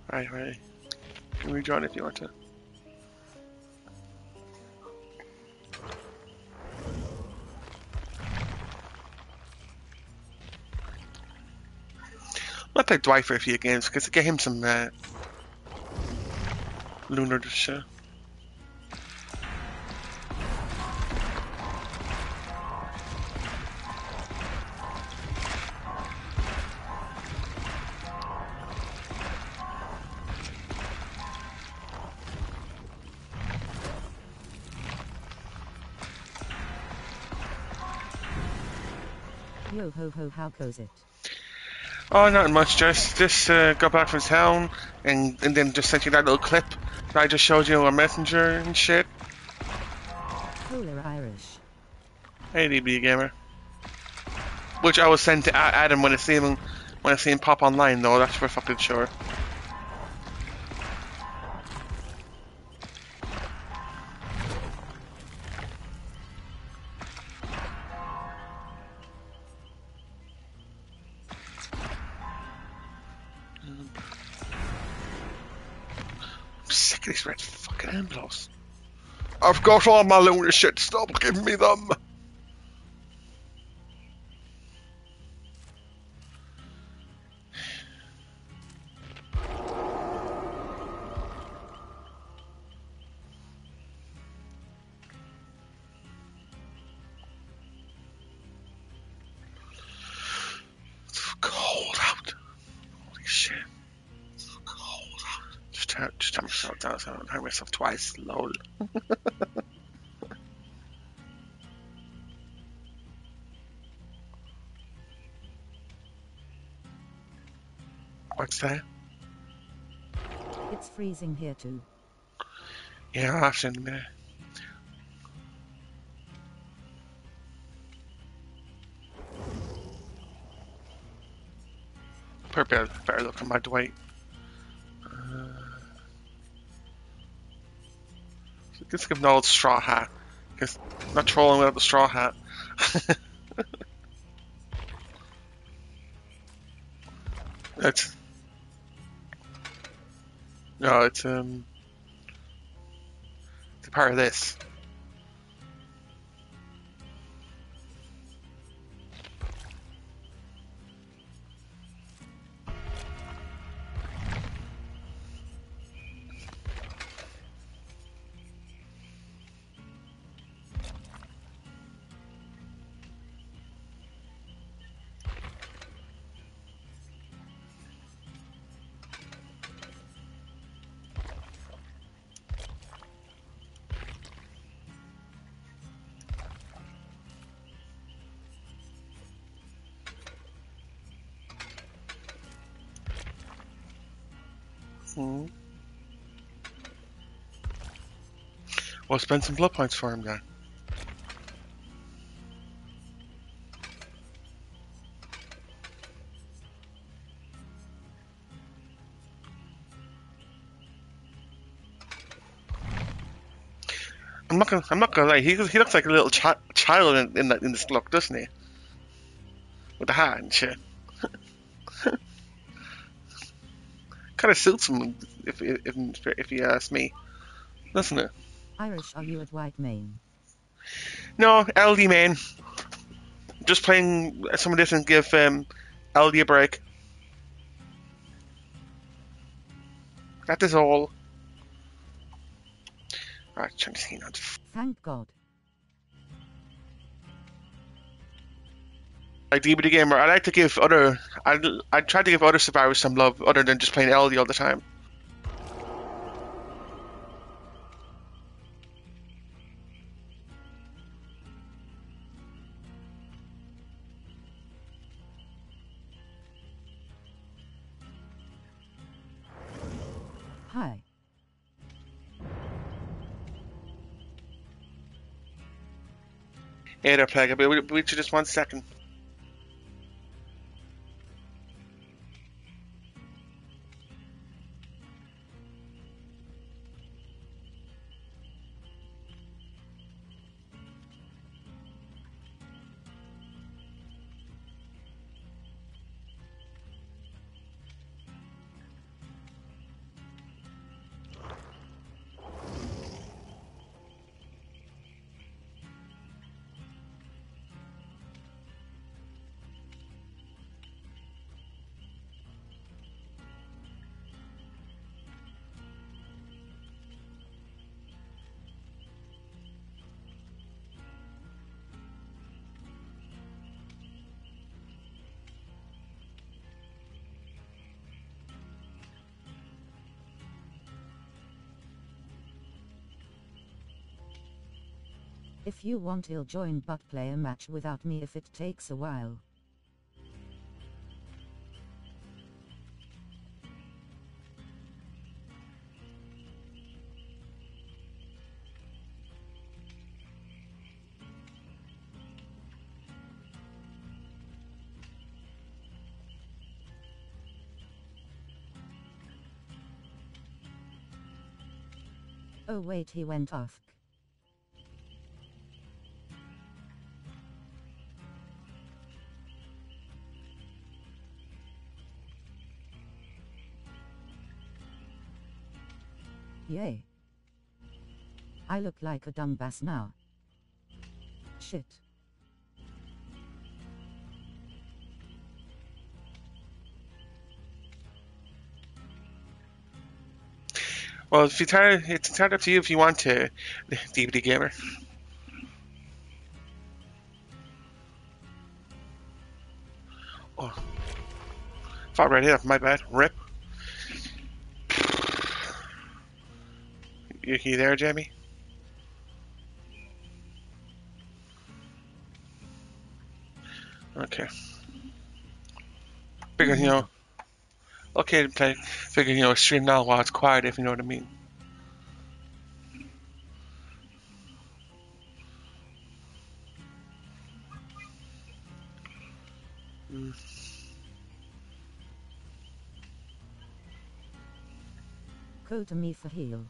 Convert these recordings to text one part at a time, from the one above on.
Right. You can rejoin if you want to. I'll play Dwight for a few games because to get him some lunar shit. Yo ho ho, how goes it? Oh, not much. Just got back from town and then just sent you that little clip that I just showed you on Messenger and shit. Polar Irish. Hey, DB gamer. Which I will send to Adam when I see him pop online, though. That's for fucking sure. I'm sick of these red fucking envelopes. I've got all my lunar shit. Stop giving me them. It's cold out. Holy shit. It's cold out. Just turn myself down so I don't hurt myself twice. Lol. What's that? It's freezing here too. Yeah, I'll have to in a minute. Better look at my Dwight. Let's give him an old straw hat. Because I'm not trolling without the straw hat. It's no, it's a part of this. Hmm. Well, spend some blood points for him then. I'm not gonna lie. He looks like a little child in this look, doesn't he? With the hat and shit. Kind of suits him, if you ask me, doesn't it? Irish, are you at White Main? No, LD man. Just playing some of this and give LD a break. That is all. Alright, trying to see now. Thank God. Like DBD gamer, I like to give I try to give other survivors some love other than just playing LD all the time. Hi. Hey there, Plague. Wait you just 1 second. If you want, he'll join but play a match without me if it takes a while. Oh wait, he went off. Yay. I look like a dumbass now. Shit. Well, if it's entirely up to you if you want to, DVD Gamer. Oh. Fought right here, my bad. Rip. You there, Jamie? Okay. Figured, okay to play. Figured, stream now while it's quiet, if you know what I mean. Go to me for heal.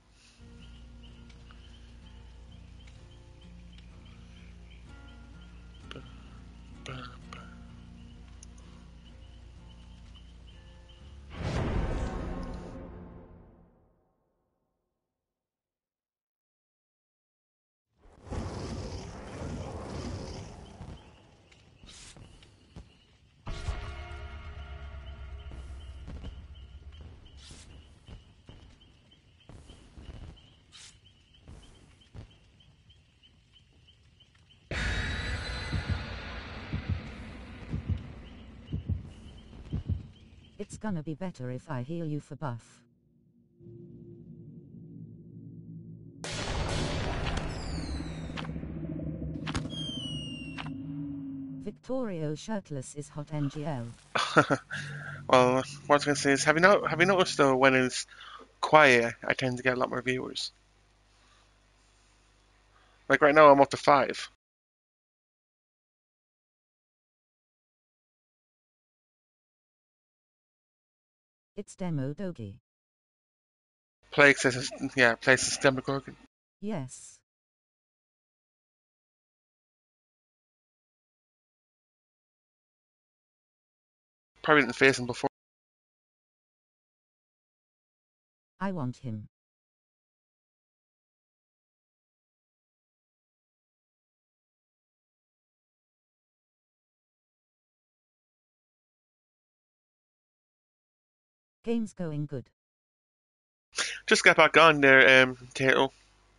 It's gonna be better if I heal you for buff. Victorio shirtless is hot NGL. Well, what I was gonna say is, have you noticed though when it's quiet, I tend to get a lot more viewers. Like right now, I'm up to 5. It's Demo Dogi. Plague says, Plague says Demogorgon. Yes. Probably didn't face him before. I want him. Game's going good. Just get back on there, Tato.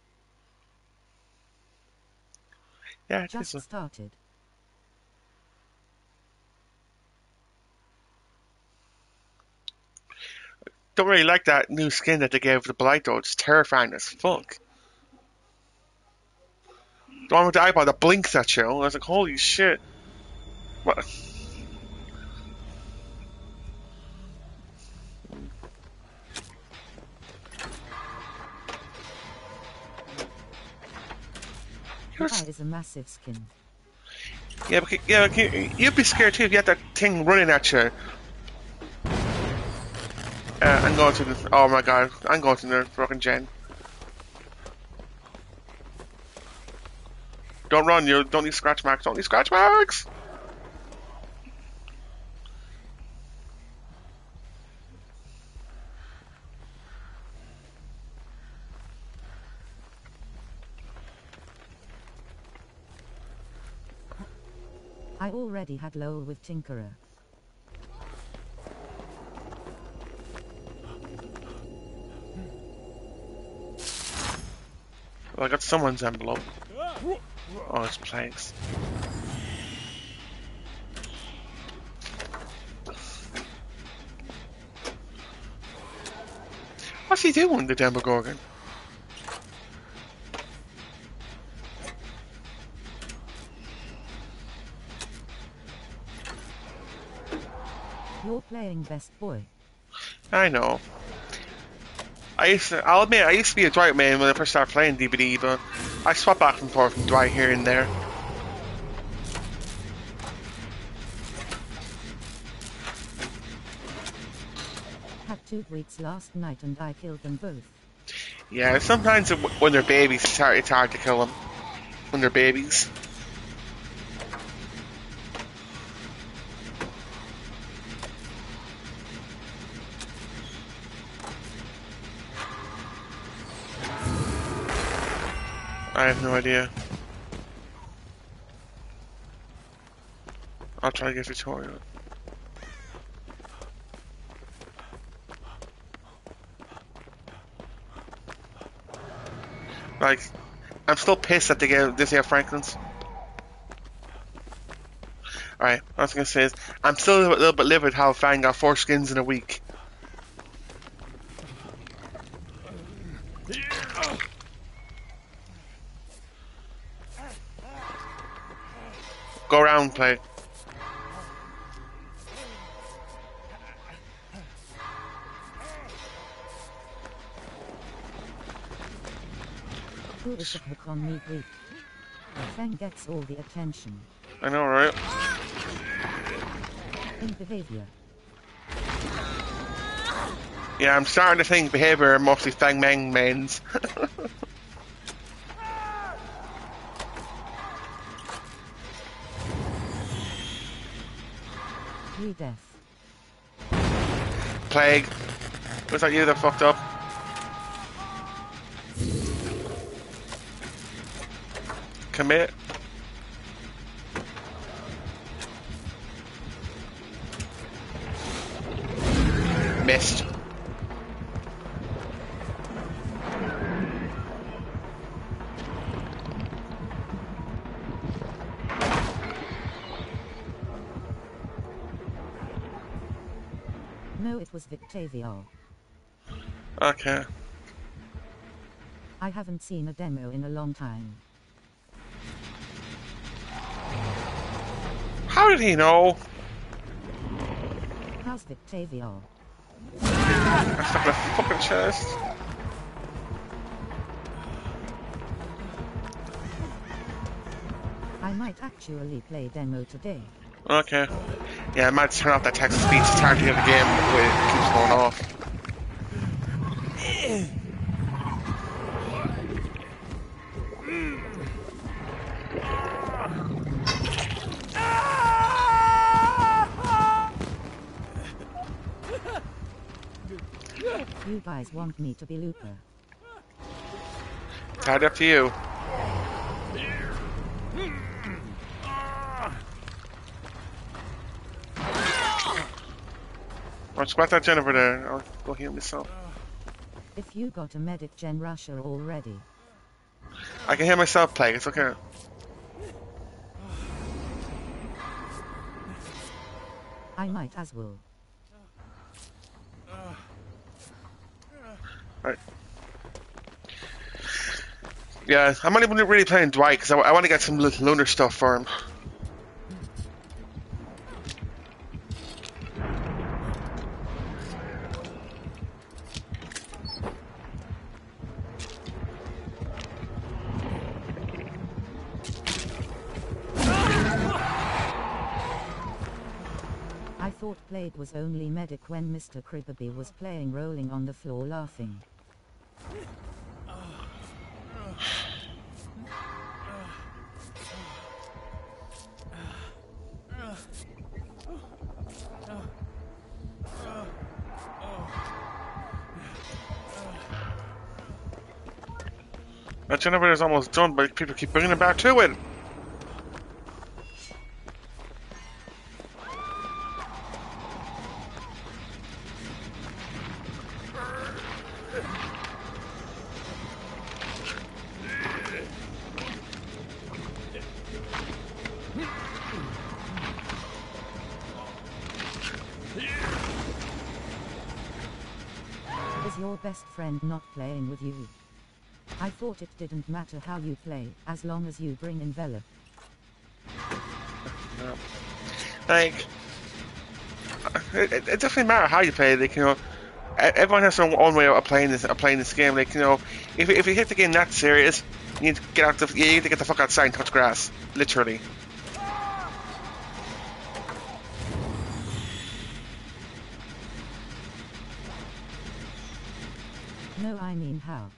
Yeah, it Just is. started. Don't really like that new skin that they gave the Blight though. It's terrifying as fuck. The one with the eyeball that blinks at you. I was like, holy shit. What? That is a massive skin. Yeah, but you'd be scared too if you had that thing running at you. I'm going to the. Oh my god, I'm going to the fucking gen. Don't run, you don't need scratch marks. Don't need scratch marks. I already had LOL with Tinkerer. Well, I got someone's envelope. Oh, it's Plague's. What's he doing, the Demogorgon? You're playing best boy. I know. I'll admit, I used to be a Dwight man when I first started playing DBD, but I swap back and forth from Dwight here and there. Had 2 weeks last night and I killed them both. Yeah, sometimes when they're babies, it's hard to kill them. When they're babies. I have no idea. I'll try to get a tutorial. Like, I'm still pissed that they get this year Franklin's. Alright, what I was gonna say is, I'm still a little bit livid how Fang got 4 skins in a week. Go around, play. Who is the hook on me week? Fang gets all the attention. I know, right? In behavior. Yeah, I'm starting to think behavior are mostly Fang Meng mains. Death. Plague. Was that you that fucked up? Commit. Missed. No, it was Victavio. Okay. I haven't seen a demo in a long time. How did he know? How's Victavio? I stuck in a fucking chest. I might actually play demo today. Okay. Yeah, I might turn off that text to speech. It's hard to get the game when it keeps going off. You guys want me to be Looper? Tied up to you. I'll squat that Jennifer there. I'll go heal myself. If you got a medic gen rusher already. I can heal myself, Plague. It's okay. I might as well. Right. Yeah, I'm not even really playing Dwight because I want to get some lunar stuff for him. I thought Plague was only medic when Mr. Cribberby was playing rolling on the floor laughing. That Jennifer is almost done, but people keep bringing it back to it. Is your best friend not playing with you? I thought it didn't matter how you play, as long as you bring envelop. No. Like, it doesn't matter how you play. Like, you know, everyone has their own way of playing this game. Like, you know, if you hit the game that serious, you need to get out. You need to get the fuck outside and touch grass, literally. No, I mean how.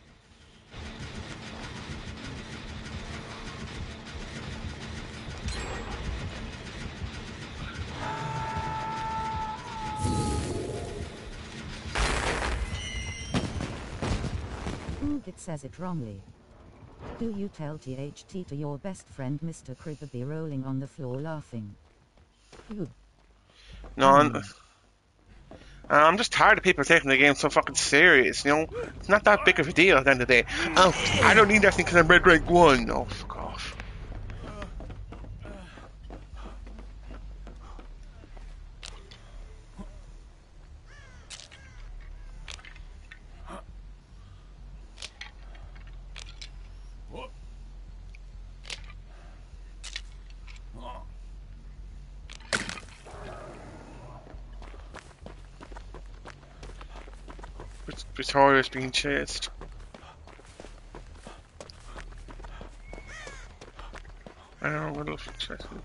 Ooh, it says it wrongly. Do you tell THT to your best friend Mr. Cribberby rolling on the floor laughing? Ooh. No, I'm just tired of people taking the game so fucking serious, you know? It's not that big of a deal at the end of the day. Oh, I don't need that thing because I'm red rank 1. Oh, fuck off. Victoria's being chased. I don't know what else it's chasing.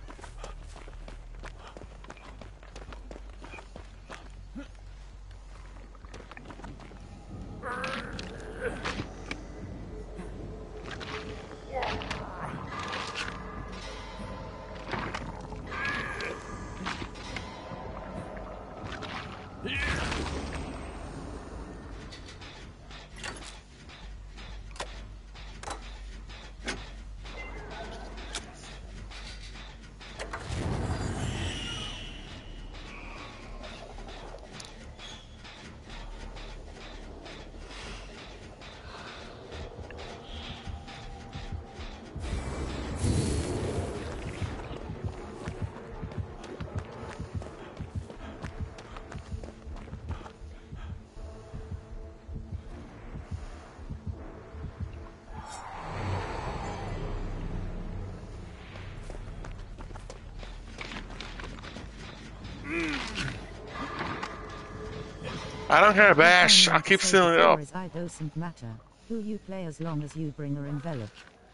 I don't care, Bash. I keep stealing it up. It doesn't matter who you play as long as you bring her envelope.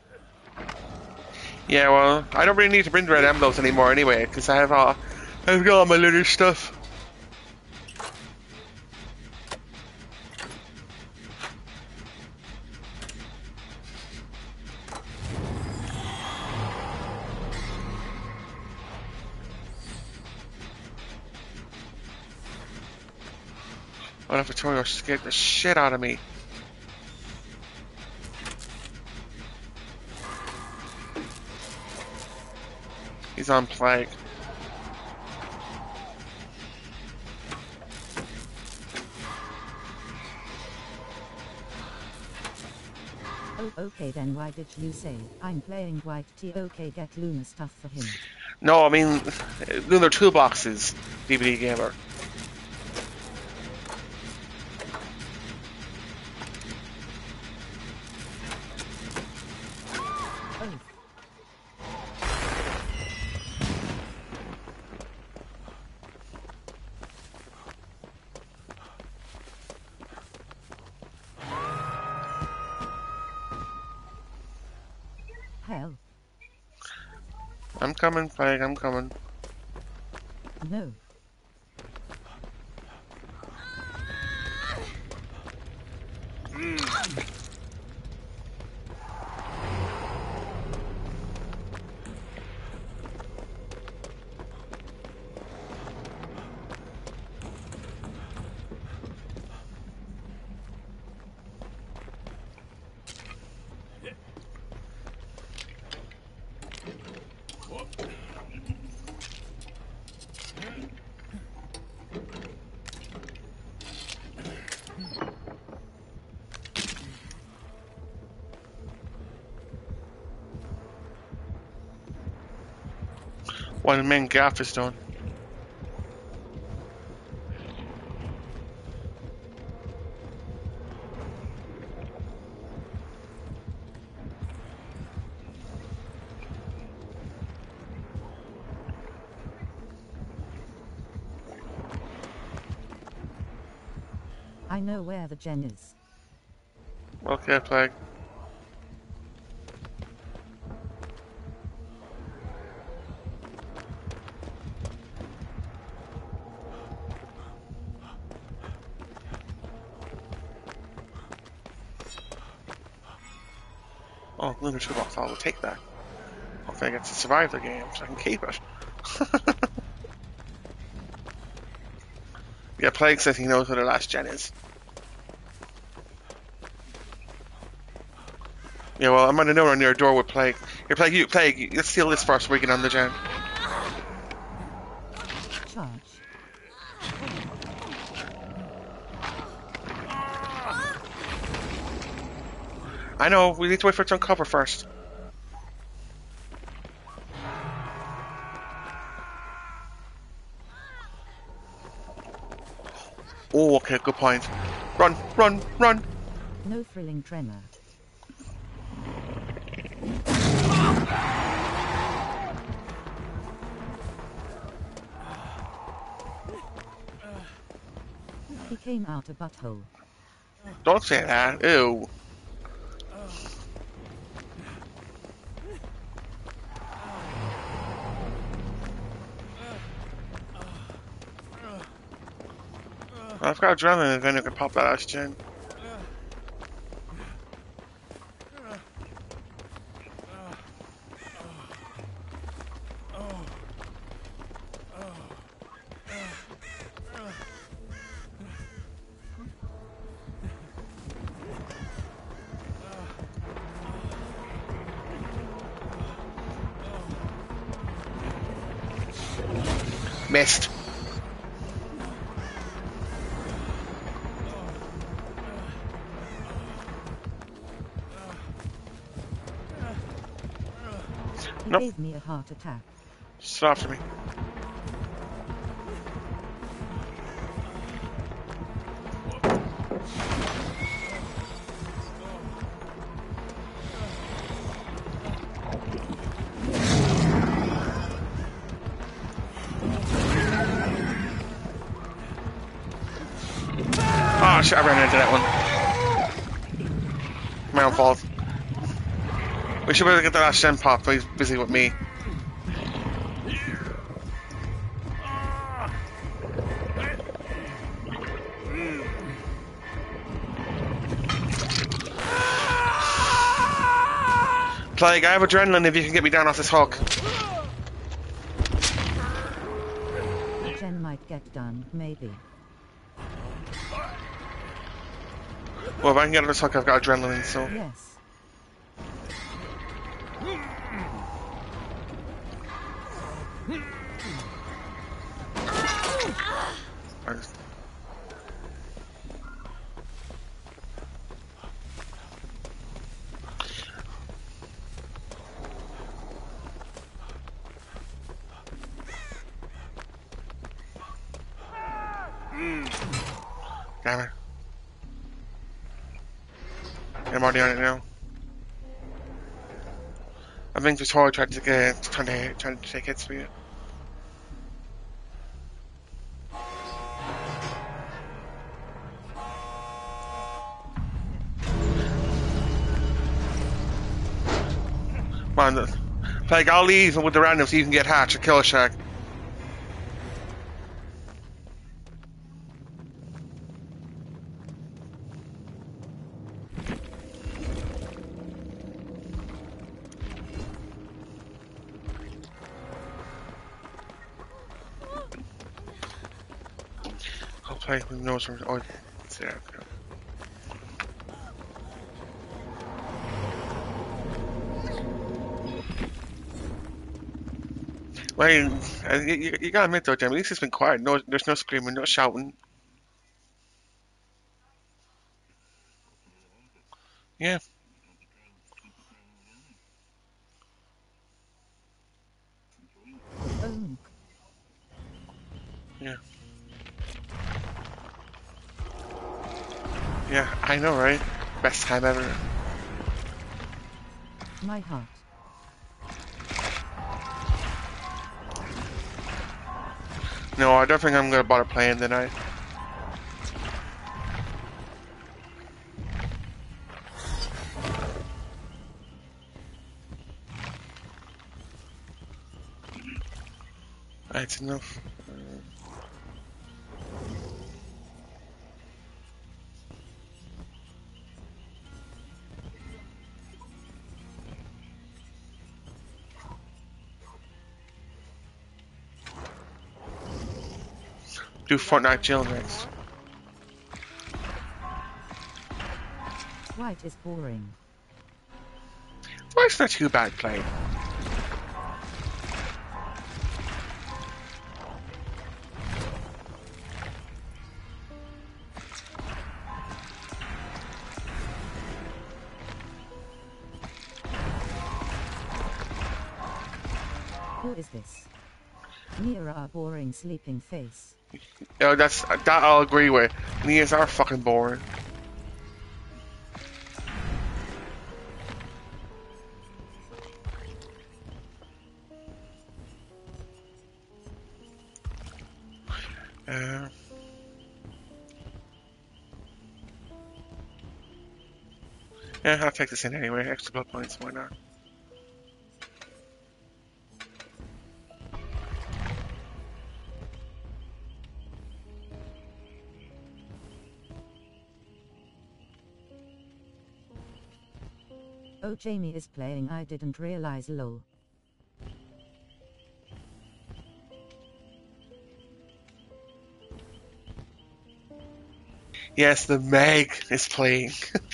Yeah, well, I don't really need to bring the red envelopes anymore anyway, because I've got all my little stuff. Oh, that Victoria scared the shit out of me. He's on plague. Oh, okay then why did you say, I'm playing white T, okay get Luna stuff for him? No, I mean, Lunar Toolboxes, DVD Gamer. Hell, I'm coming, Plague, I'm coming. no. While the main gaff is done. I know where the gen is. Okay, Plague. Oh, Lunar Toolbox, I will take that. Hopefully I get to survive the game so I can keep it. Yeah, Plague says he knows where the last gen is. Yeah, well, I'm on a nowhere near a door with Plague. Here, Plague, let's steal this first so we get on the gen. Charge. I know, we need to wait for it to uncover first. Oh, okay, good point. Run, run, run! No thrilling tremor. He came out a butthole. Don't say that, ew. I've got adrenaline and then I can pop that last gen. Missed. He Nope. gave me a heart attack. Just after me. Oh shit, I ran into that one. My own fault. We should be able to get the last gen pop, but he's busy with me. Plague, I have adrenaline if you can get me down off this hook. The gen might get done, maybe. Well, if I can get on this hook, I've got adrenaline, so... Yes. I just... Damn it. I'm already on it now. I think Victoria tried to get trying to take hits for you. Come on, Plague, I'll leave with the random so you can get Hatch or Killer Shack. I'll play with nose from. Oh, it's there. Okay. Well, you gotta admit though, Jim, at least it's been quiet. No, there's no screaming, no shouting. Yeah. Yeah. Yeah, I know, right? Best time ever. My heart. No, I don't think I'm gonna bother playing tonight. That's enough. Do Fortnite jail next. White is boring. Well, it's not too bad playing. Who is this? Mira, boring sleeping face. Yeah, that I'll agree with. Nias are fucking boring. Yeah, I'll take this in anyway. Extra blood points, why not? Oh, Jamie is playing. I didn't realize. Lol. Yes, the Meg is playing.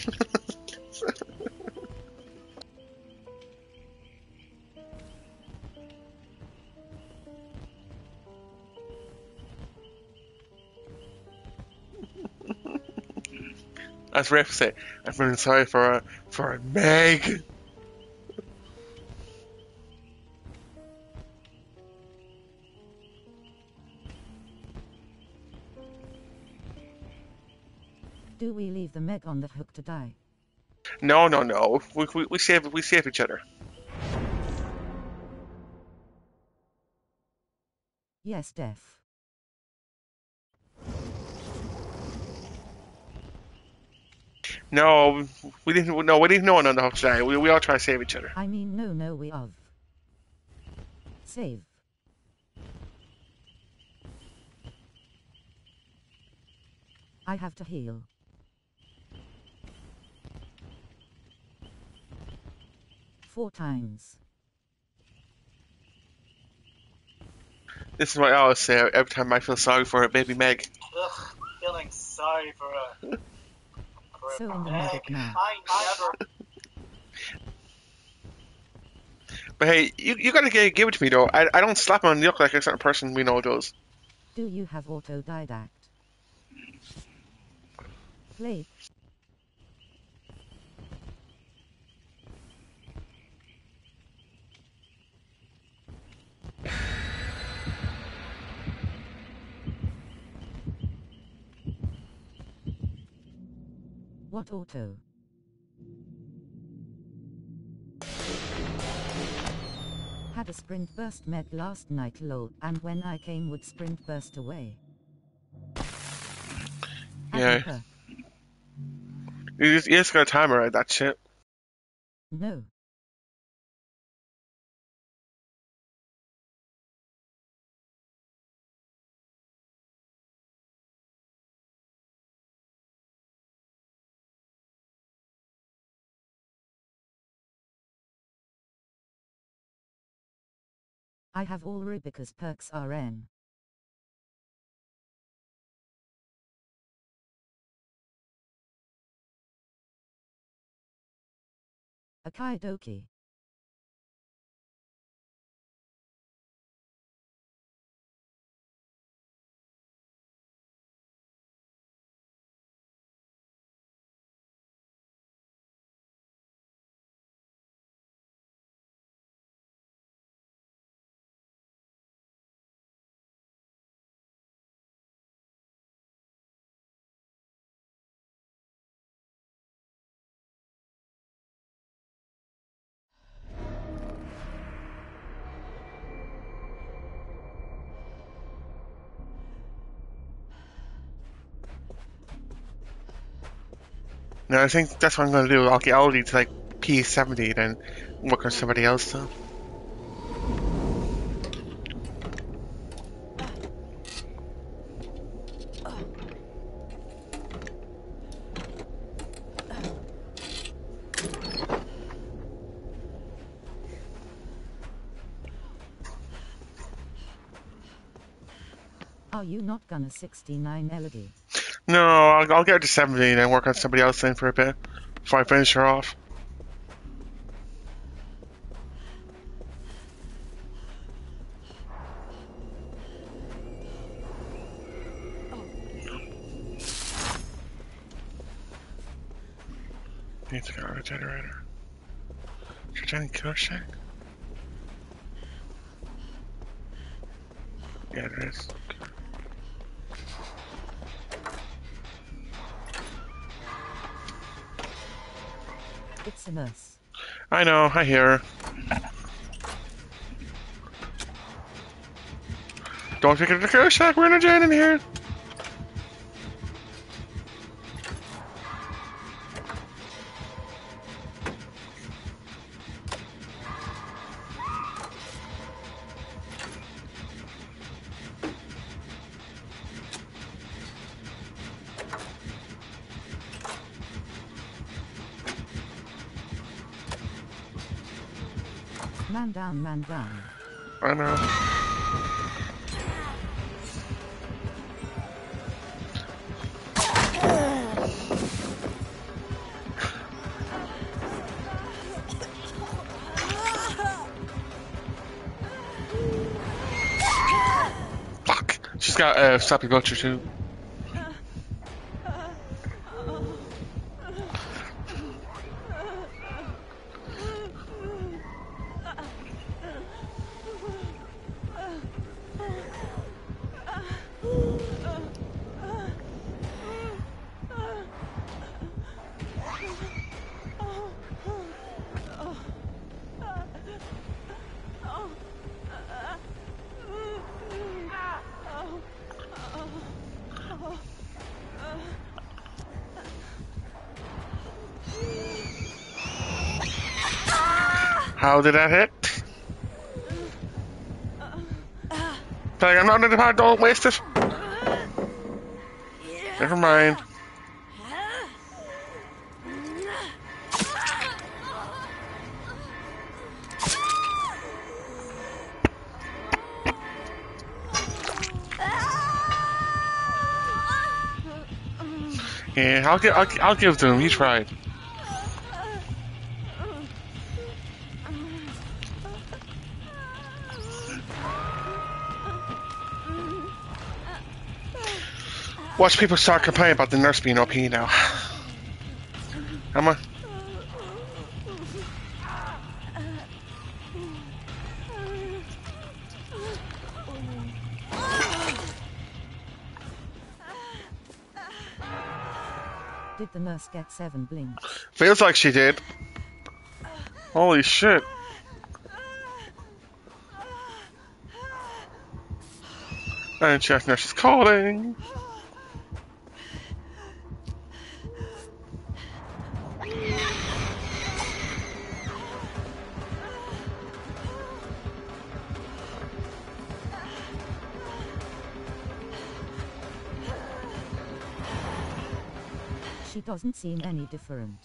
As Riff said, I'm feeling sorry for a Meg. Do we leave the Meg on the hook to die? No, no, no. We save each other. Yes, Def. No, we didn't. No, we didn't know one on the hook today. We all try to save each other. I mean, no, we of. Save. I have to heal. Four times. This is what I always say every time I feel sorry for a baby Meg. Ugh, feeling sorry for a So in the medic now. I never. But hey, you gotta give it to me though. I don't slap on the hook like a certain person we know does. Do you have autodidact? Play. What auto? Had a sprint burst med last night lol, and when I came would sprint burst away. Yeah. Perk. You just got a timer at that shit. No. I have all Rubica's perks RN. Akidoki. No, I think that's what I'm gonna do. I'll get Aldi to like P70, then work on somebody else. So. Are you not gonna 69 Elodie? No, I'll get her to 70 and then work on somebody else then for a bit before I finish her off. Need to go to the generator. Is there any killer shack? Yeah, there is. Okay. It's a nurse. I know, I hear her. Don't take it to the killer shack, we're in a gen in here. Man down, man down. I know. Fuck! She's got Sappy Butcher too. How did that hit? Like, I'm not in the part, don't waste it. Never mind. Yeah, I'll give to him. He tried. Watch people start complaining about the nurse being OP now. Come on. Did the nurse get 7 blinks? Feels like she did. Holy shit. And chest nurse is calling. She doesn't seem any different.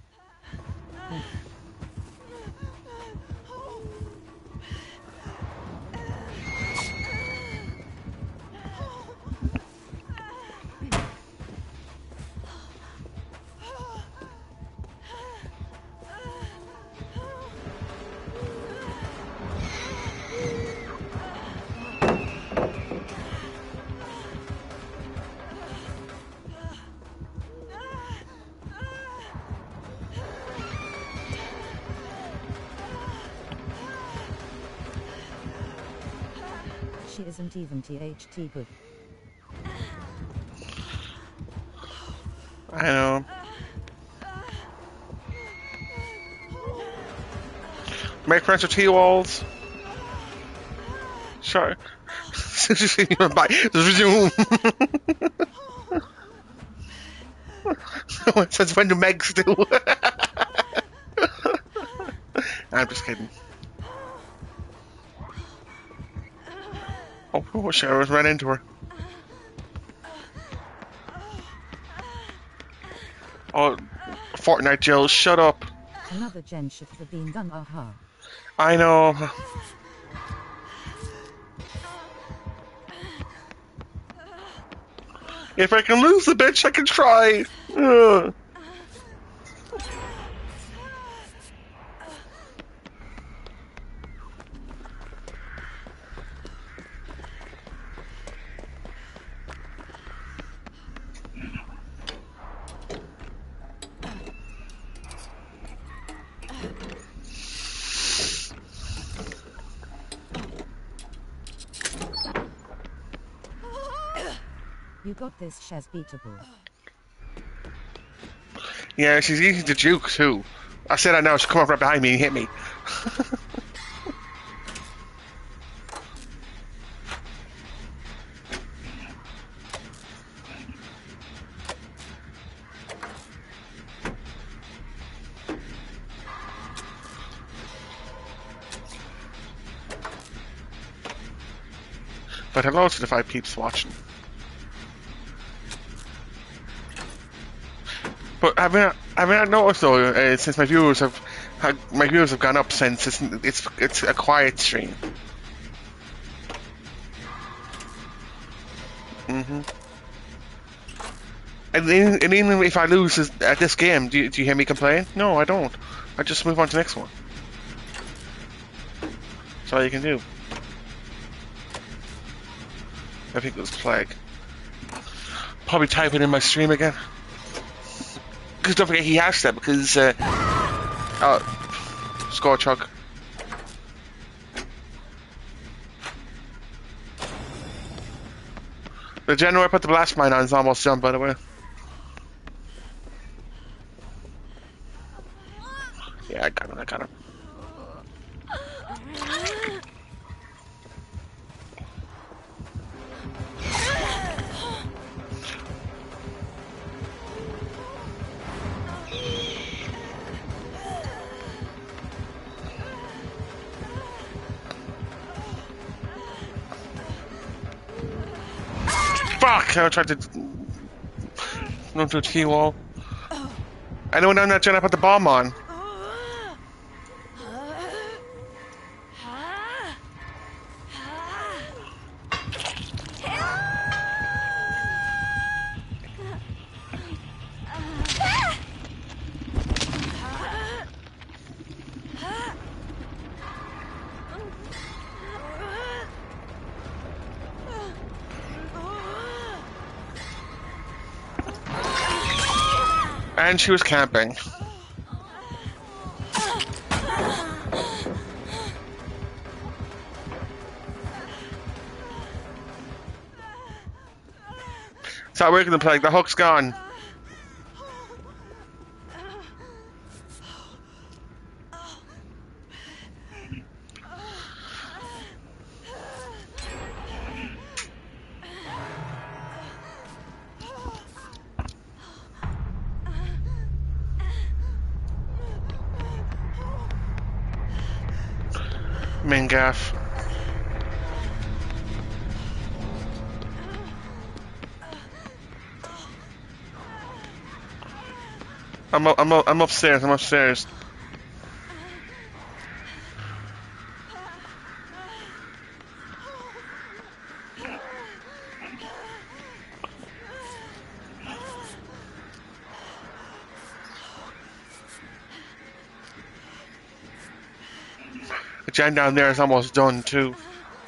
She isn't even THT good. I know. Make friends with T-Walls. Sure. Bye. Resume. It says when do Megs do? I'm just kidding. Oh, shit, I was right into her. Oh, Fortnite Jill, shut up. Another gen should have been done, aha. I know. If I can lose the bitch, I can try. Ugh. You got this, Shaz beatable. Yeah, she's easy to juke too. I said I know. She come up right behind me and hit me. But hello to the 5 peeps watching. But have I not noticed though, since my viewers have gone up since it's a quiet stream. And even if I lose at this game, do you hear me complain? No, I don't. I just move on to the next one. That's all you can do. I think it was Plague. Probably type it in my stream again. Because don't forget he has that because Scorchog. The general I put the blast mine on is almost done, by the way. Yeah, I got him. Fuck! I tried to run through a T-wall. I know when I'm not trying to put the bomb on. And she was camping. Stop working the Plague, the hook's gone. Main gaff. I'm upstairs. I'm upstairs. The gen down there is almost done too.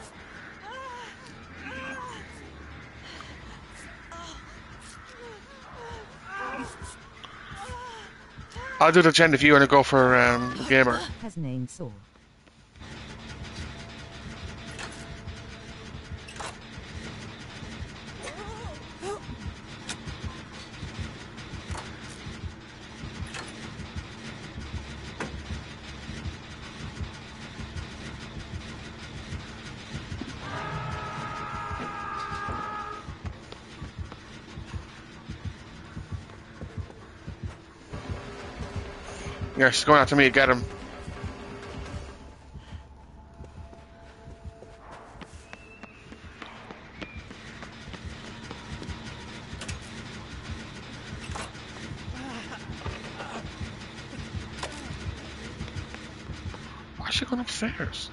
I'll do the gen if you want to go for gamer. Has name Saw. Yeah, she's going after me. Get him. Why is she going upstairs?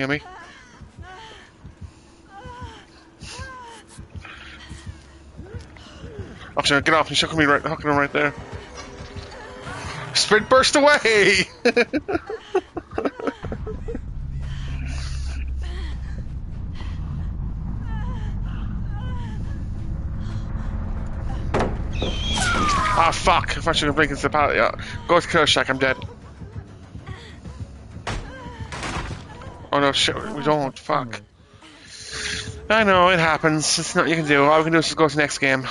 Hear me? Actually, get off. He's hooking him right there. Sprint burst away! Ah, fuck. If I should have blinked into the pallet, yeah. Go to Kershak, I'm dead. Oh no, shit, we don't. Fuck. I know, it happens. There's nothing you can do. All we can do is just go to the next game.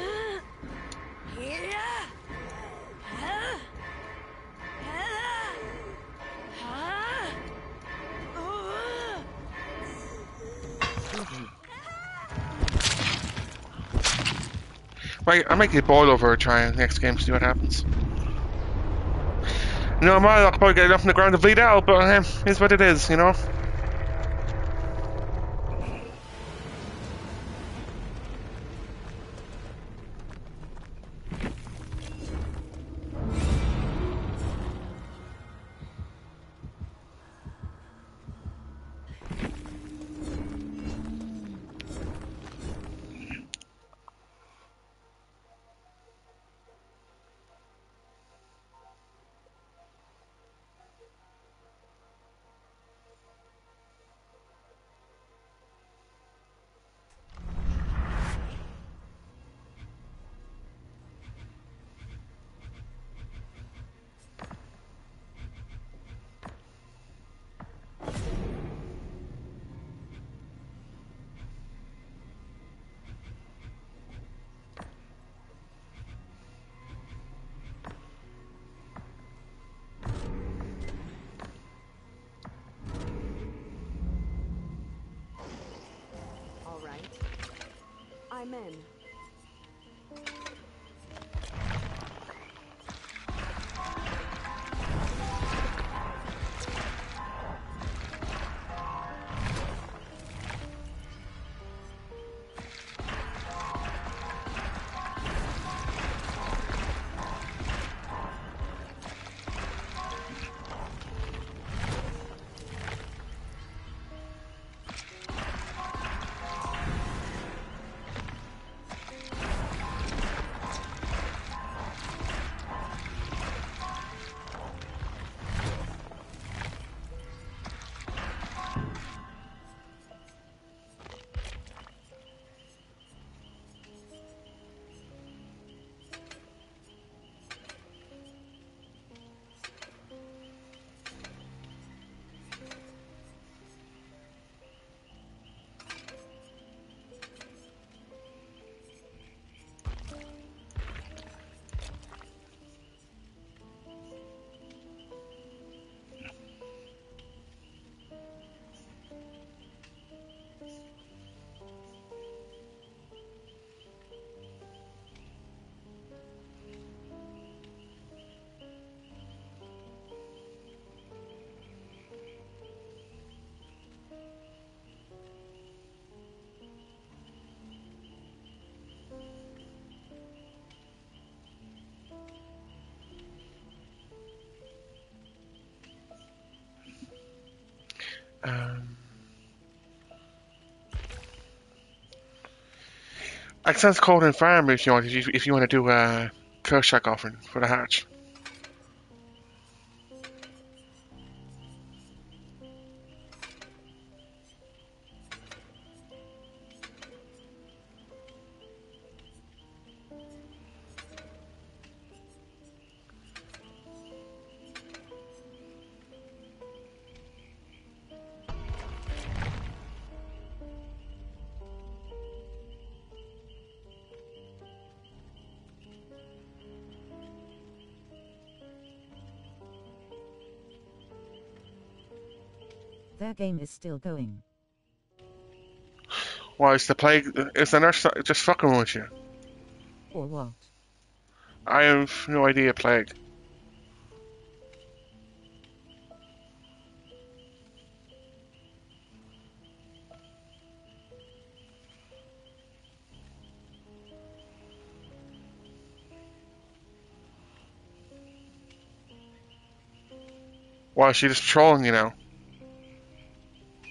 Right, I might get boiled over trying next game to see what happens. No, I might probably get enough on the ground to bleed out, but it's what it is, you know? All right. I'm in. I can sense cold and farm if you want. If you want to do a Kershak offering for the hatch. Their game is still going. Why is the plague? Is the nurse just fucking with you? Or what? I have no idea, plague. Why is she just trolling you now?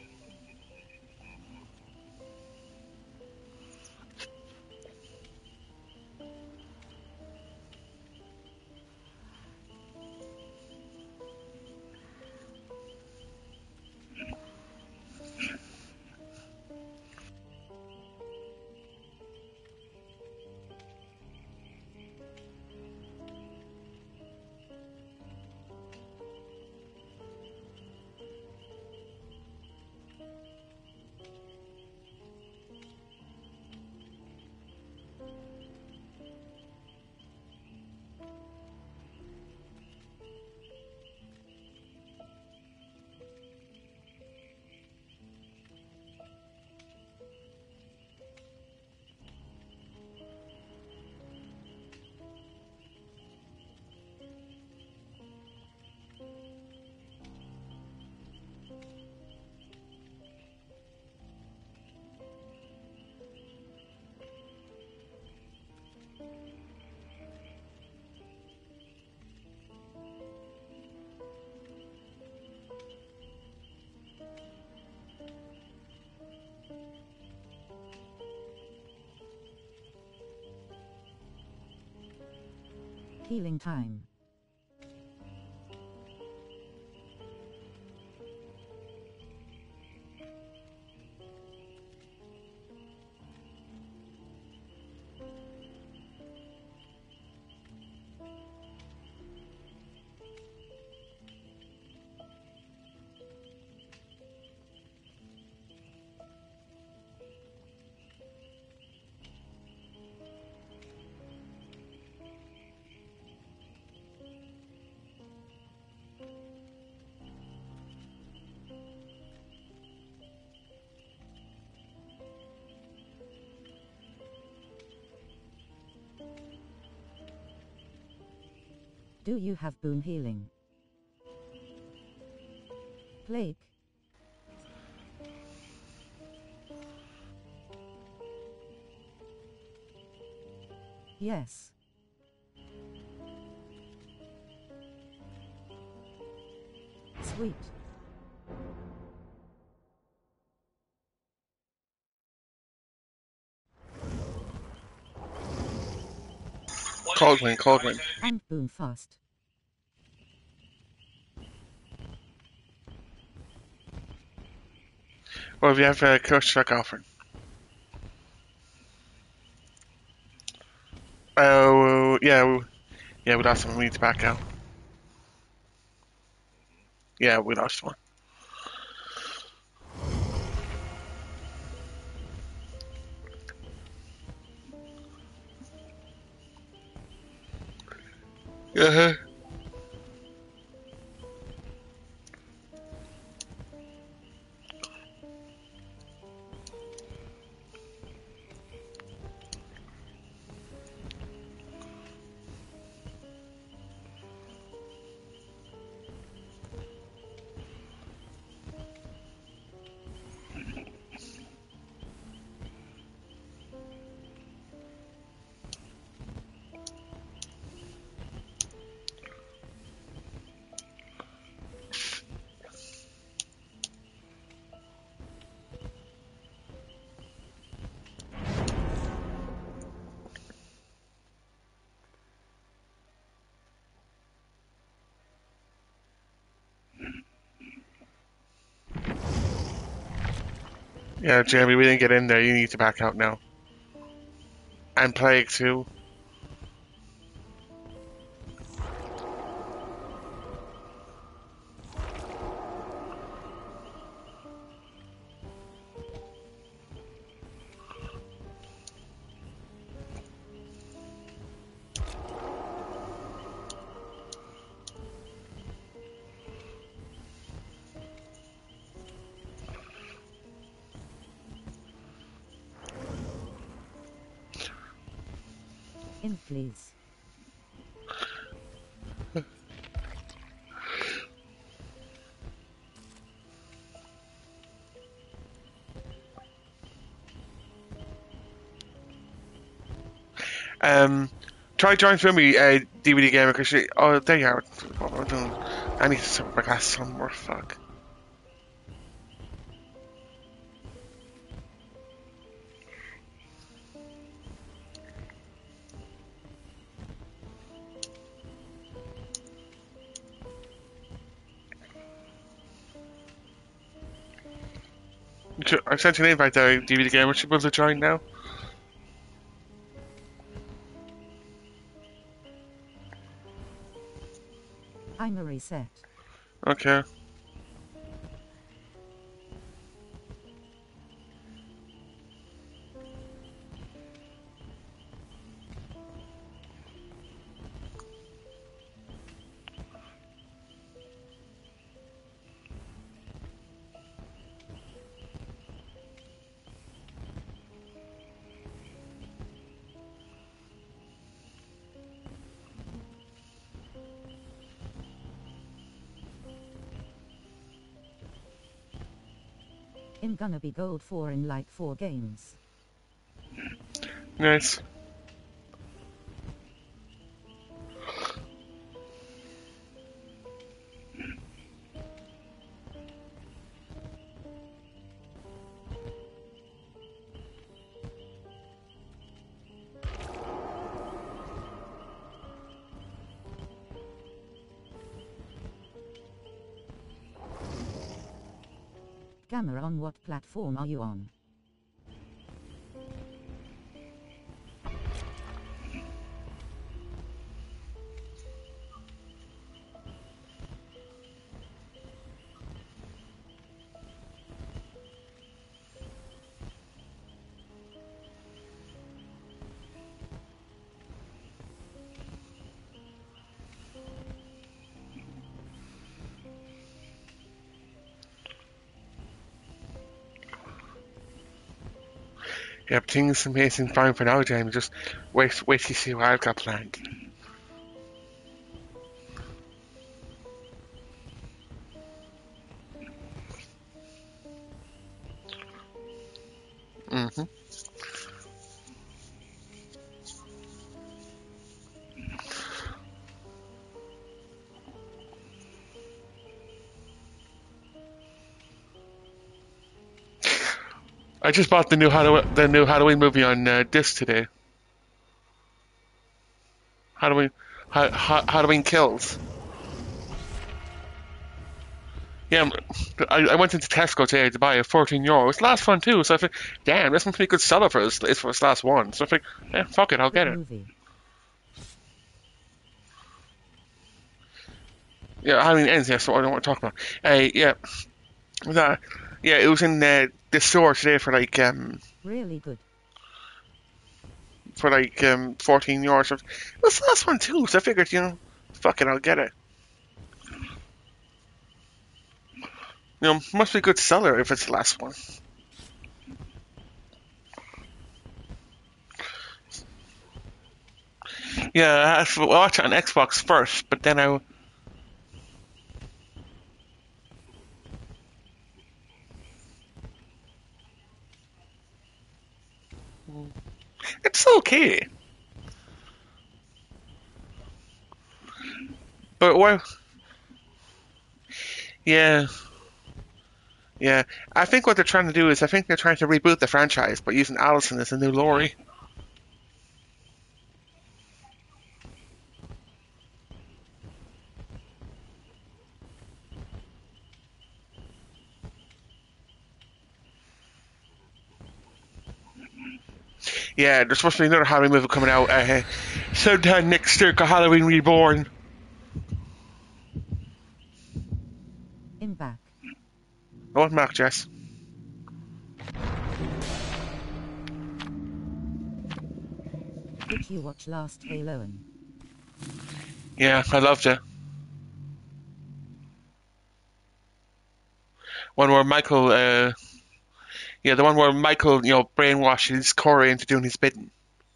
Healing time. Do you have boon healing? Plague. Yes. Sweet. Cold wind. And boon fast. Or if you have a crush truck offering. Oh, yeah, we lost one. We need to back out. Yeah, we lost one. Uh-huh. Yeah, Jeremy, we didn't get in there. You need to back out now. And Plague too. In please. Try join for me, DVD gamer, because oh, there you are. What am I doing? I need to set my glass somewhere, fuck. I sent you an invite there, DVD gamer. Should be able to join now. I'm a reset. Okay. I'm gonna be gold 4 in like 4 games. Nice. Scammer, on what platform are you on? Yeah, everything's amazing fine for now, Jamie. Just wait to see what I've got planned. Mm-hmm. I just bought the new Halloween movie on disc today. Halloween Kills. Yeah, I went into Tesco today to buy a €14. It's the last one too, so I think, damn, this one's a pretty good seller for its last one. So I think, yeah, fuck it, I'll get it. Movie. Yeah, Halloween ends, yeah, so I don't want to talk about. Yeah, it was in the store today for like Really good. for like €14. It was the last one too, so I figured, fuck it, I'll get it. Must be a good seller if it's the last one. Yeah, I have to watch it on Xbox first, but then it's okay. But why? Yeah. Yeah, I think what they're trying to do is, I think they're trying to reboot the franchise by using Allison as a new Laurie. Yeah, there's supposed to be another Halloween movie coming out sometime next year called Halloween Reborn. In back. What, Mark, Jess? Did you watch last Haloan? Yeah, I loved it. One where Michael, the one where Michael, brainwashes Corey into doing his bidding.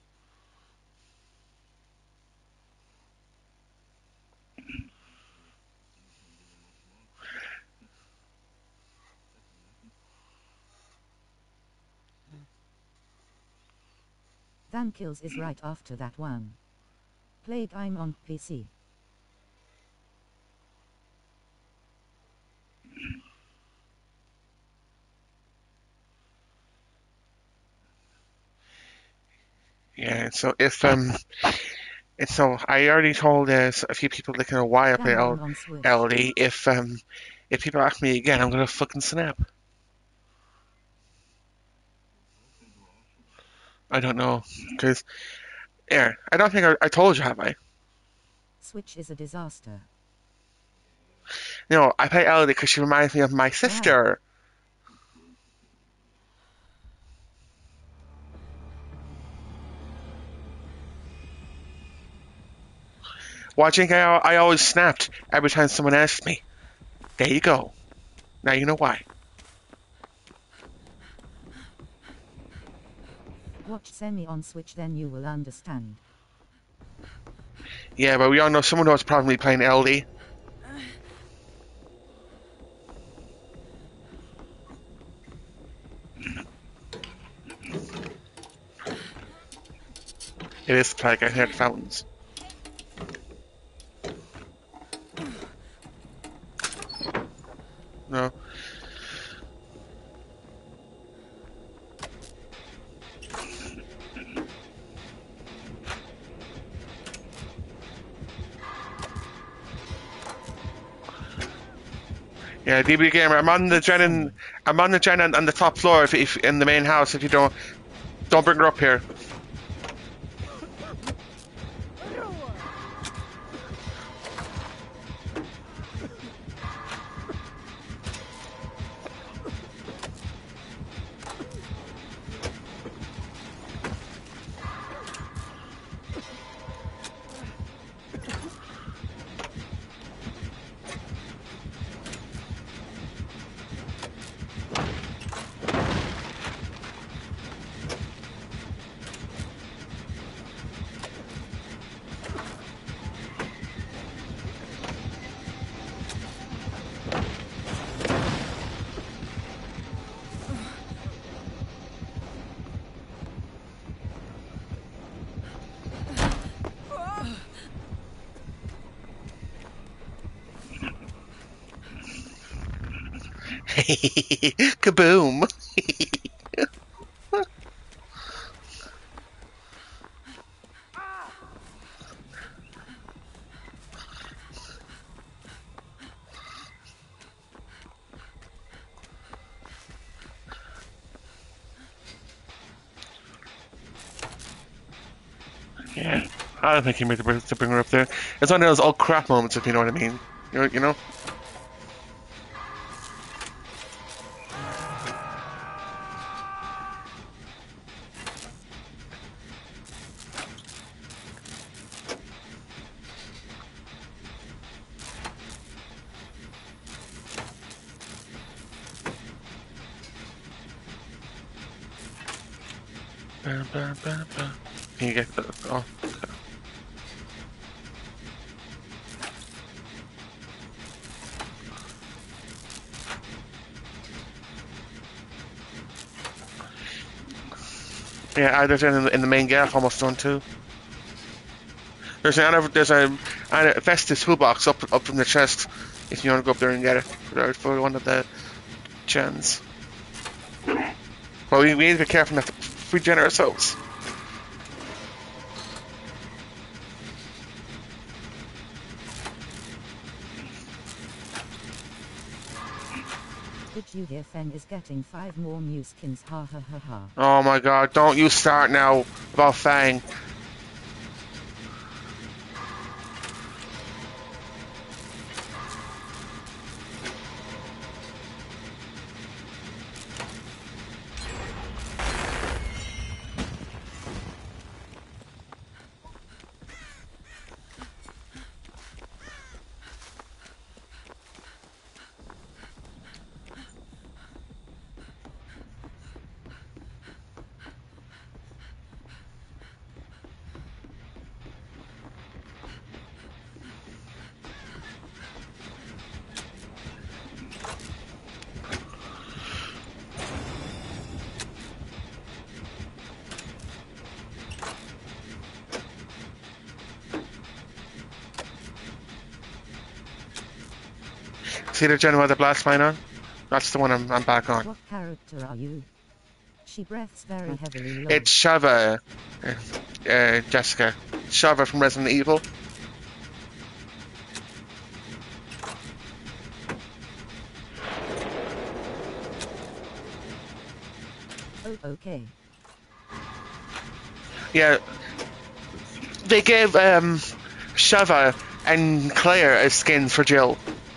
Van Kills is right after that one. Plague, I'm on PC. Yeah, so if and so I already told a few people that know why I play Cameron on Switch. LD. If people ask me again, I'm gonna fucking snap. I don't know, because I don't think I told you, have I? Switch is a disaster. No, I play LD because she reminds me of my sister. Watching, I always snapped every time someone asked me. There you go. Now you know why. Watch Semi on Switch, then you will understand. Yeah, but we all know someone who's probably playing LD. It is like I heard fountains. No. Yeah, DB Gamer. I'm on the Drennan I'm on the gen on the top floor. If in the main house, if you don't bring her up here. Kaboom! Yeah, I don't think he made to bring her up there. It's one of those old crap moments, if you know what I mean. You know? Can you get the... Oh. Yeah, there's in the main gap, almost done too. There's a Festus toolbox up from the chest, if you want to go up there and get it for one of the gens. Well, we need to be careful not to regenerate ourselves. Did you hear Feng is getting 5 more new skins? Ha ha ha ha. Oh my god, don't you start now about Fang. See the gen with the blast mine on? That's the one I'm back on. What character are you? She breathes very heavily. Low. It's Shava, Jessica. Shava from Resident Evil. Oh, okay. Yeah. They gave Shava and Claire a skin for Jill.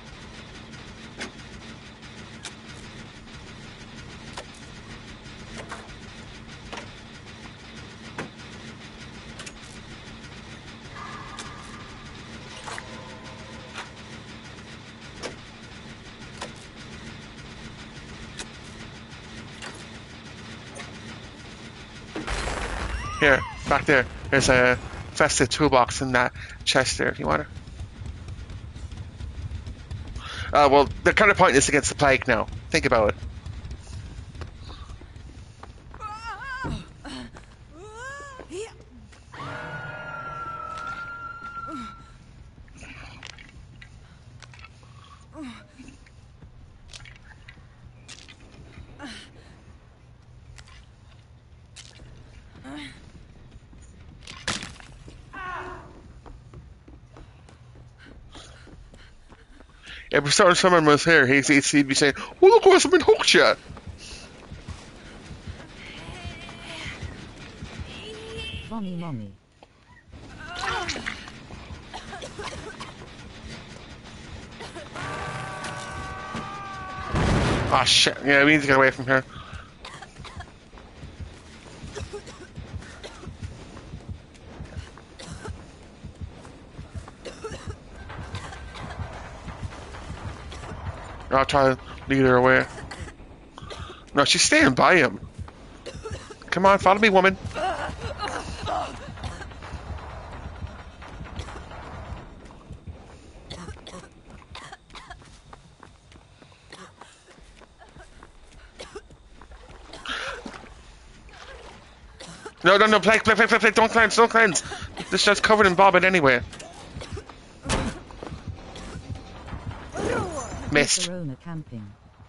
Here, back there. There's a festive toolbox in that chest there if you want it. Well, they're kind of pointless against the plague now. Think about it. If someone was here, he'd be saying, "Oh, look, what's been hooked you?" Mommy, mommy. Oh shit! Yeah, we need to get away from here. I'll try to lead her away. No, she's staying by him. Come on, follow me, woman. No, play, don't cleanse. This shit's covered in bobbin anyway. Missed. Corona camping.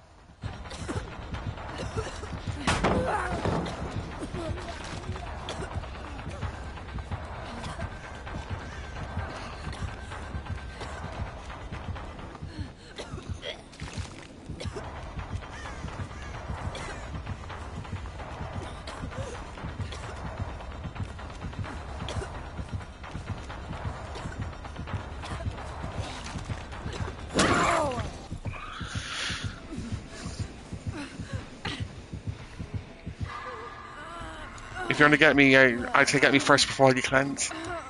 If you're gonna get me, I'd say get me first before you cleanse.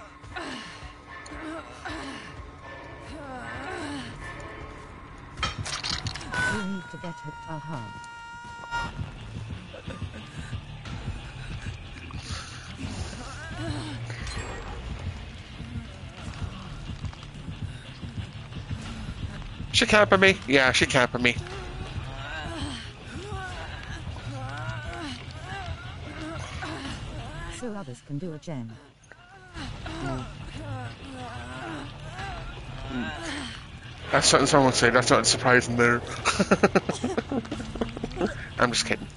You need to get hooked, aha. She camping me? Yeah, she camping me. So others can do a gem. That's something someone would say. That's not surprising there. I'm just kidding.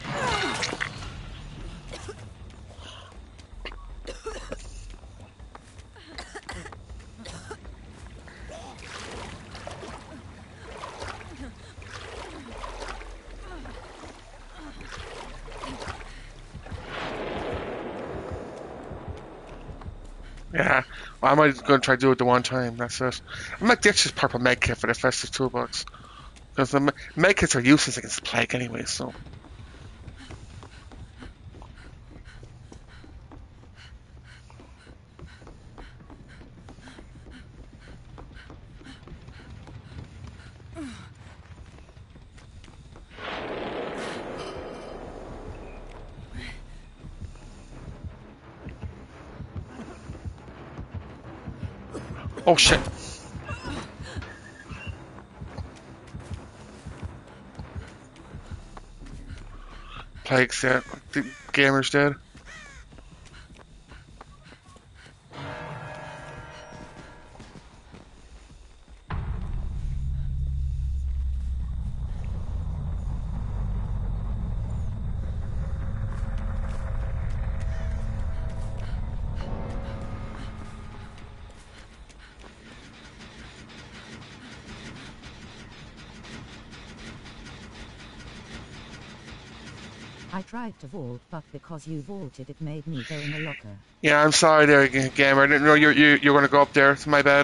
Yeah, well, I might go and try to do it the one time. That's it. I might ditch this purple med kit for the festive toolbox because the med kits are useless against the plague anyway. So. Oh shit. Plague's dead. The gamer's dead. I tried to vault, but because you vaulted, it made me go in the locker. Yeah, I'm sorry there, gamer. I didn't know you're going to go up there. It's my bad.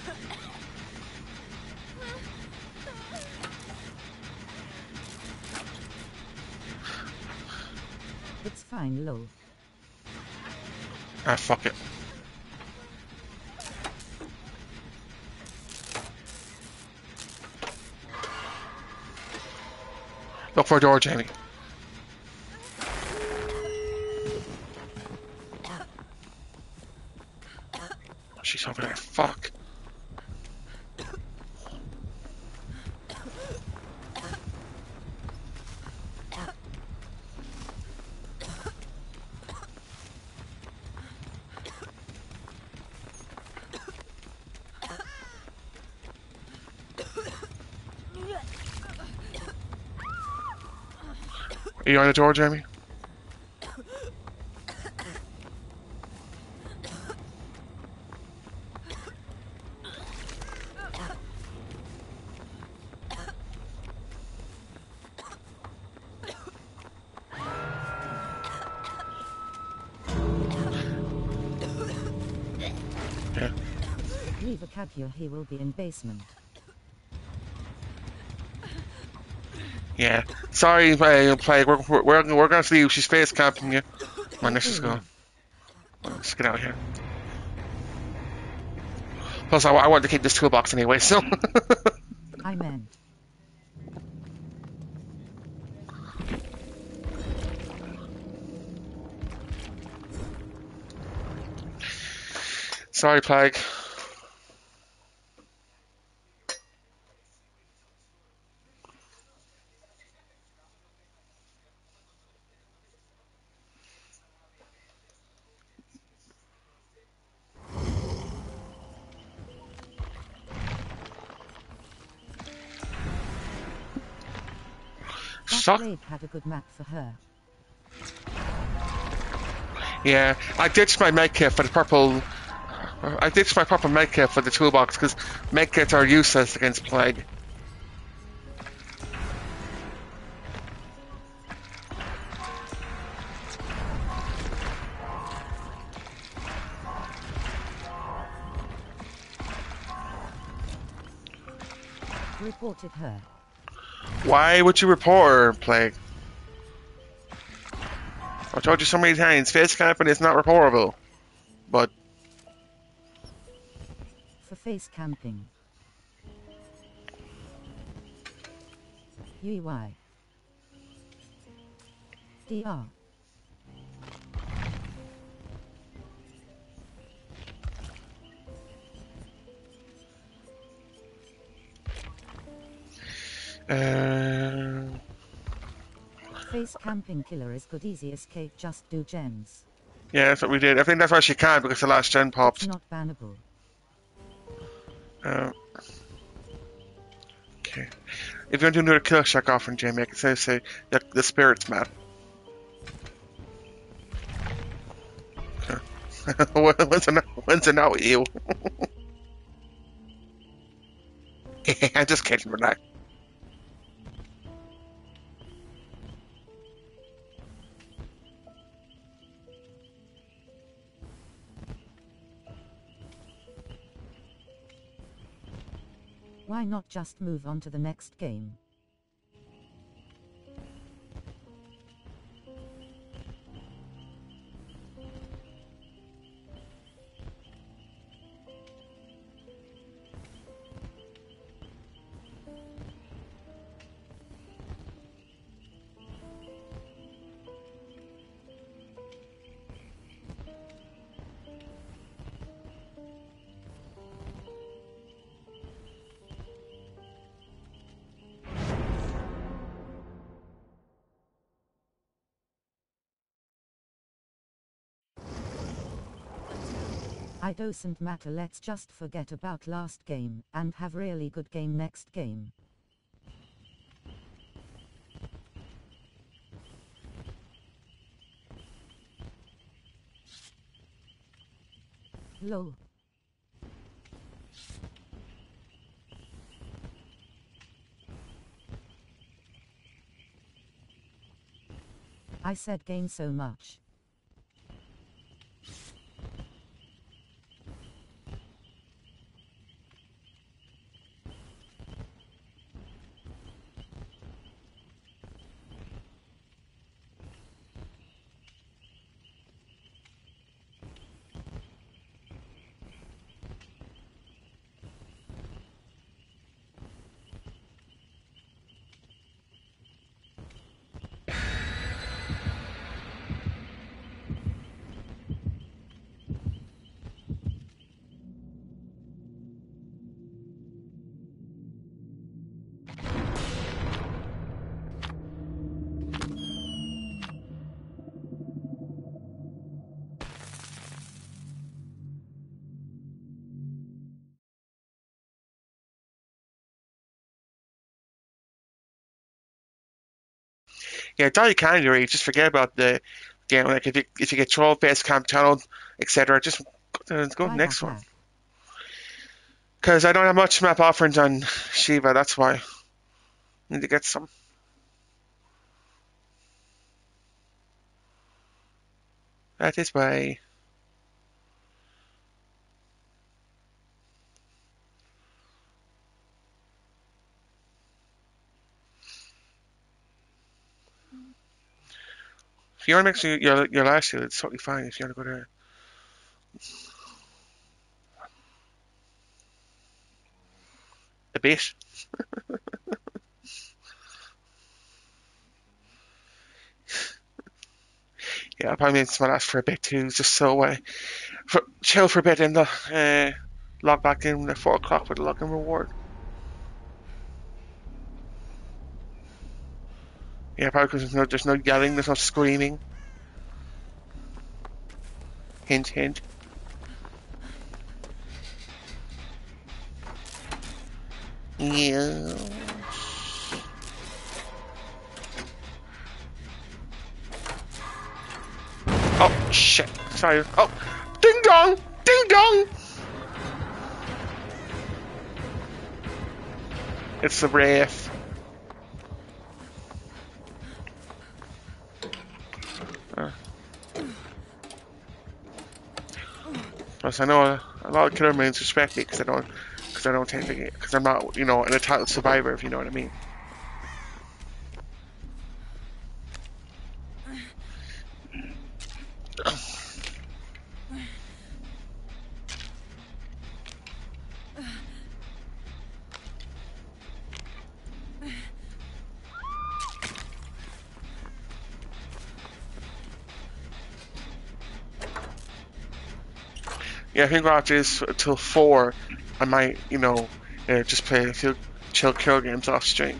It's fine, low. Ah, fuck it. Look for a door, Jamie. She's over there. Fuck. Are you on the door, Jamie? Leave a cab here, he will be in basement. Yeah. Sorry, Plague. We're going to leave. She's face camping you. Come on, let's just go. Let's get out of here. Plus, I want to keep this toolbox anyway, so. I meant. Sorry, Plague. That Blade had a good map for her. Yeah, I ditched my medkit for the purple. I ditched my purple medkit for the toolbox because medkits are useless against Plague. Reported her. Why would you report her, Plague? I told you so many times, face camping is not reportable. But For face camping. UI. DR. Face camping killer is good, easy escape, just do gens. yeah, that's what we did. I think that's why she can't, because the last gen popped. It's not bannable. Okay. If you want to do another kill check off from Jamie, I can say the spirit's mad. When's it now with you? I'm just kidding, relax. Why not just move on to the next game? It doesn't matter, let's just forget about last game, and have really good game next game. Lol. I said game so much. Yeah, it's all you can do, really. Just forget about the game. Like if you get troll face camp channel, etc. Just go to the next one. Because I don't have much map offerings on Shiva, that's why. I need to get some. That is why. If you want to make your last shield, it's totally fine if you want to go there. A bit. Yeah, I'll probably make this my last for a bit too, just so chill for a bit and log back in at 4 o'clock with a login reward. Yeah, probably because there's no yelling, there's no screaming. Hint, hint. Yeah. Oh, shit. Sorry. Oh, ding dong! Ding dong! It's the Wraith. Plus, I know a lot of killer mains respect me because I don't take the game, because I'm not, an entitled survivor, if you know what I mean. Yeah, I think after this till 4, I might, just play a few chill kill games off stream.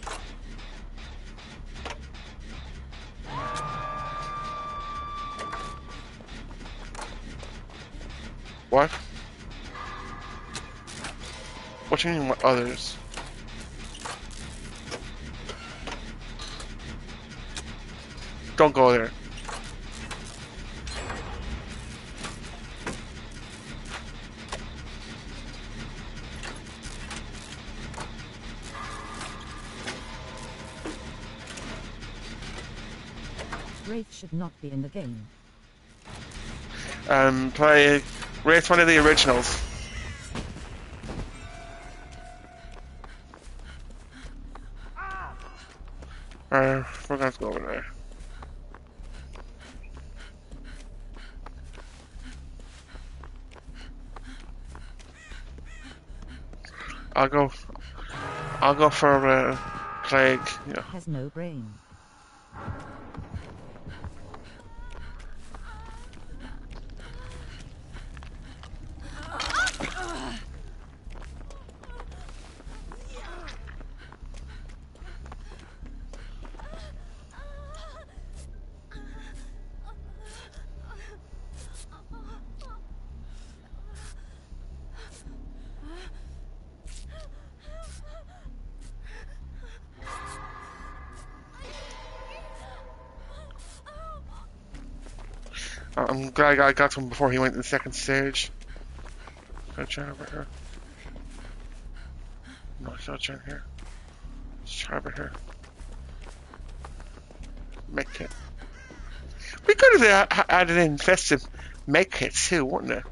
What? What do you mean, what others? Don't go there. Wraith should not be in the game. Play Wraith, one of the originals. We're gonna have to go over there. I'll go for Plague. Yeah. Has no brain. I'm glad I got to him before he went to the second stage. Got Jen over here. No, it's not Jen here. Let's try over here. Make kit. We could have added in festive make kits too, wouldn't it?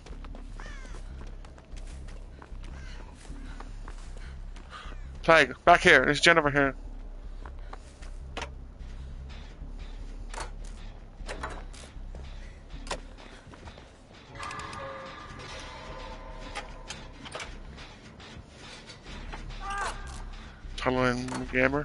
Plague, back here. There's Jen over here. Tunneling Gamer.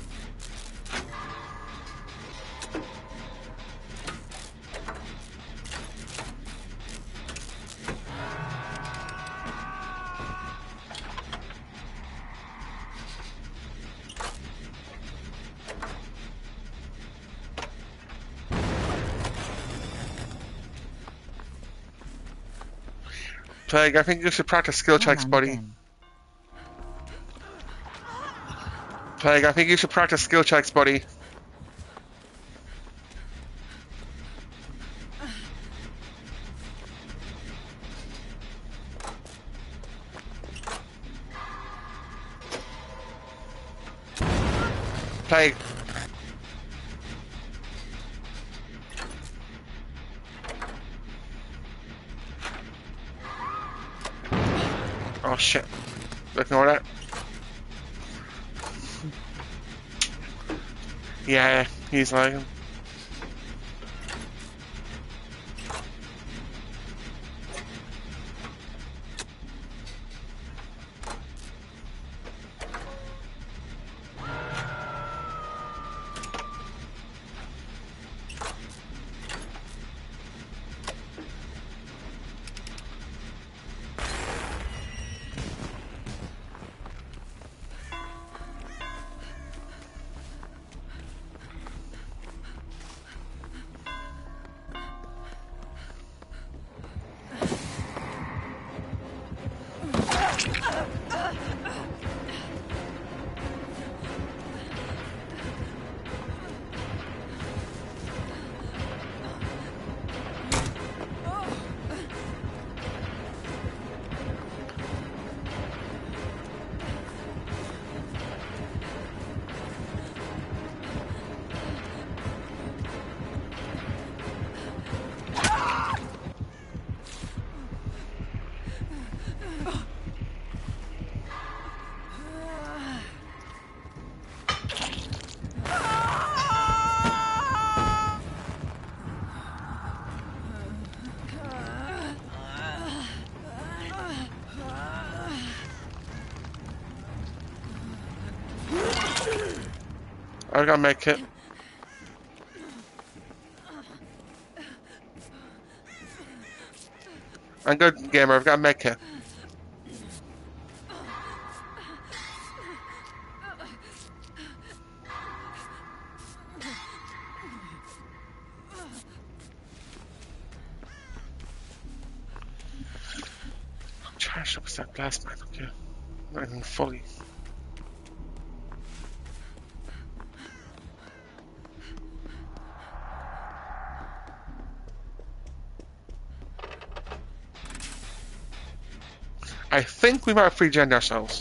Plague, I think you should practice skill checks, buddy. Plague, I think you should practice skill checks, buddy. Plague. Oh shit. Ignore that. Yeah, he's lagging. I got a med kit. I'm good, gamer. I've got a med kit. I'm charged up with that blast, man. Okay. Not even fully. I think we might have pre-genned ourselves.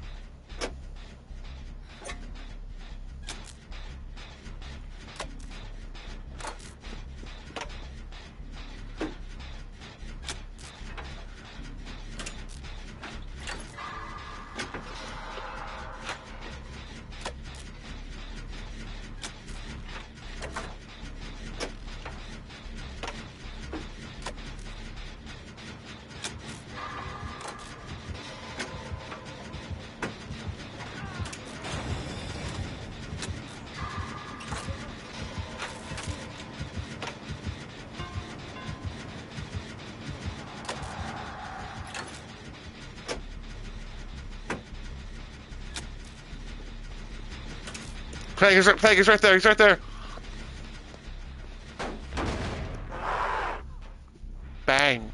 Plague is right there, he's right there. Bang.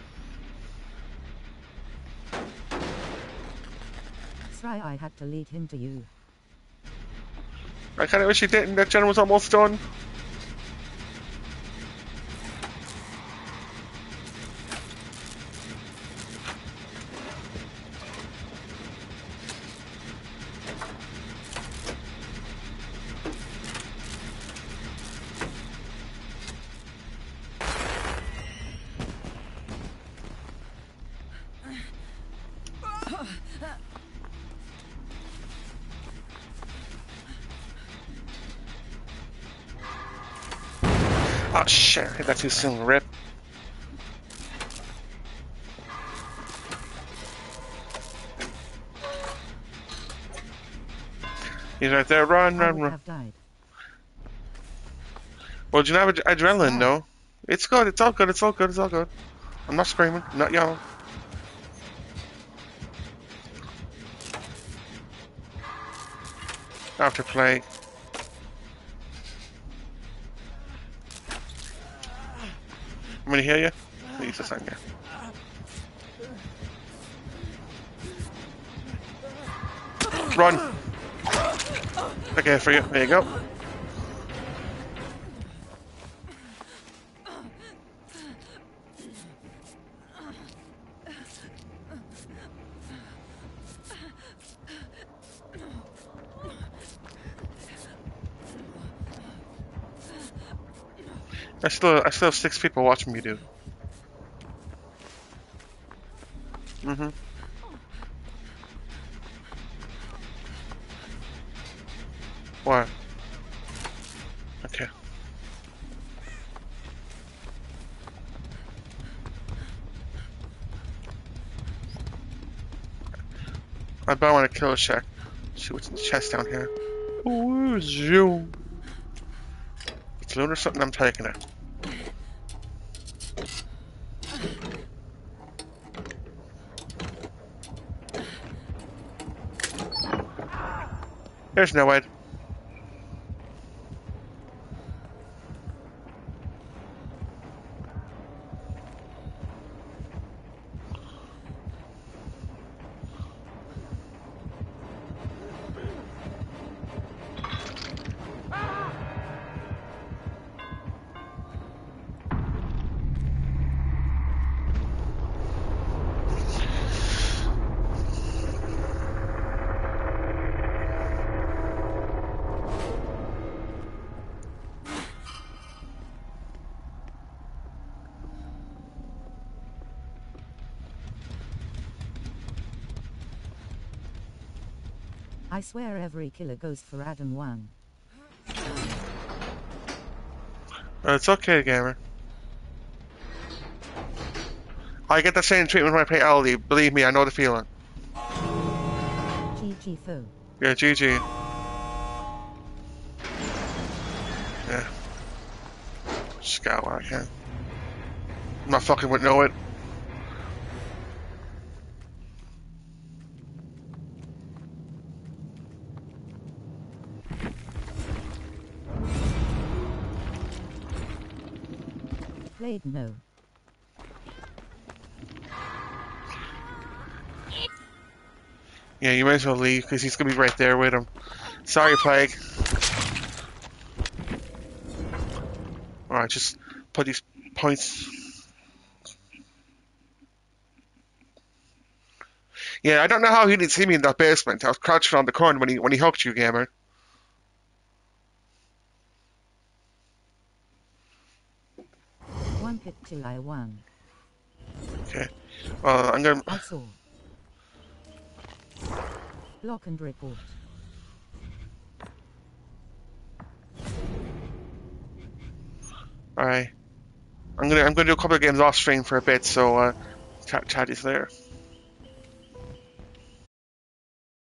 Sry, I had to lead him to you. I kinda wish he didn't, that gen was almost done. Oh shit, I hit that too soon, rip. He's right there, run, I run, would run. have died. Well, do you have adrenaline, no? It's good, it's all good, it's all good, it's all good. I'm not screaming, I'm not yelling. After play. I'm gonna hear you. Please, a second. Run! Okay, for you. There you go. I still have 6 people watching me, dude. What? Okay. I bet I want to kill a check. See what's in the chest down here. Ooh, zoom. It's loot or something, I'm taking it. There's no way. I swear every killer goes for Adam 1. It's okay, gamer. I get the same treatment when I play Aldi. Believe me, I know the feeling. GG foe. Yeah, GG. Yeah. Just got what I can. I'm not fucking with no it. Played no. Yeah, you might as well leave because he's gonna be right there with him. Sorry, Plague. Alright, just put these points. Yeah, I don't know how he didn't see me in that basement. I was crouched around the corner when he hooked you, gamer. One hit till I won. Okay. Well, I'm gonna. I saw. Block and report. Alright. I'm gonna do a couple of games off stream for a bit, so chat is there.